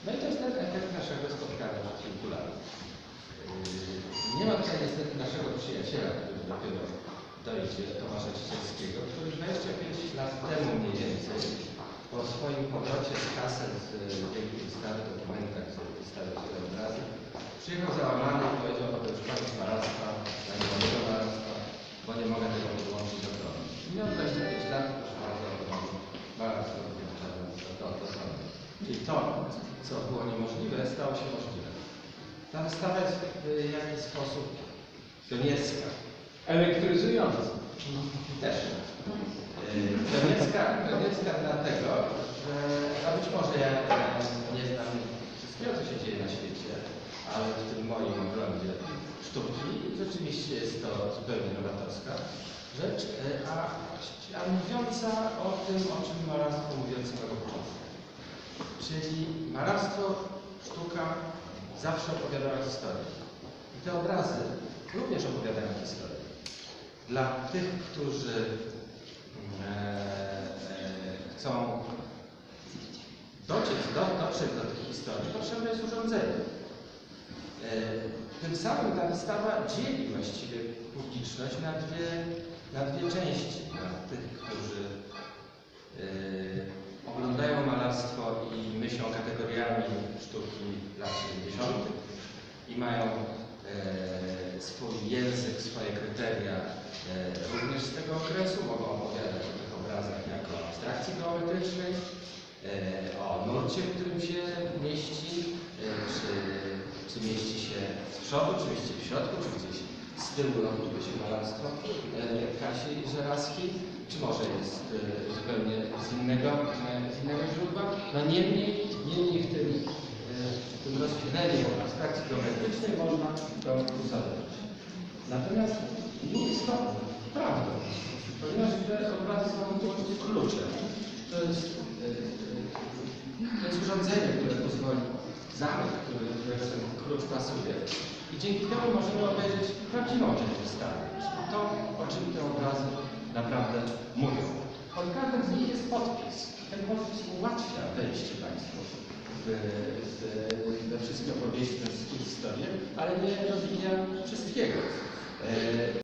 No i to jest ten efekt naszego spotkania przed kilku lat. Nie ma tutaj niestety naszego przyjaciela, który dopiero dojdzie, Tomasza Ciesielskiego, który 25 lat temu mniej więcej po swoim powrocie z kaset z wielkiej wystawy, dokumentach, z wystawy te obrazy, przyjechał załamany i powiedział, że to już koniec malarstwa, ja nie mogę malarstwa, bo nie mogę tego podłączyć do prądu. Miał 25 lat, proszę bardzo, malarstwo to samo. Czyli to, co było niemożliwe, stało się możliwe. Ta wystawa jest w jakiś sposób pionierska. Elektryzująca. Też. Pionierska dlatego, że być może ja nie znam wszystkiego, co się dzieje na świecie, ale w tym moim oglądzie sztuki rzeczywiście jest to zupełnie nowatorska rzecz, a mówiąca o tym, o czym malarstwo mówi od samego początku. Czyli malarstwo, sztuka zawsze opowiadała historię. I te obrazy również opowiadają historię. Dla tych, którzy chcą dotrzeć do tych historii, potrzebne jest urządzenie. Tym samym ta wystawa dzieli właściwie publiczność na dwie części. Na tych, którzy oglądają malarstwo i myślą kategoriami sztuki lat 70. i mają swój język, swoje kryteria również z tego okresu, mogą opowiadać o tych obrazach jako o abstrakcji geometrycznej, o nurcie, w którym się mieści, czy mieści się z przodu, czy mieści w środku, czy gdzieś z tyłu notuje się malarstwo Kasi Żelazskiej, czy może jest zupełnie z innego źródła. No niemniej w tym rozwidleniu abstrakcji geometrycznej można to uzasadnić. Natomiast nie jest to prawdą, ponieważ te obrazy są wyłącznie kluczem. To jest urządzenie, które pozwoli zamek, którego ten klucz pasuje. I dzięki temu możemy obejrzeć prawdziwą część wystawy. To, o czym te obrazy naprawdę mówią. Pod każdym z nich jest podpis. Ten podpis ułatwia wejście Państwu we wszystkie opowieści, we wszystkie historie, ale nie rozwija wszystkiego.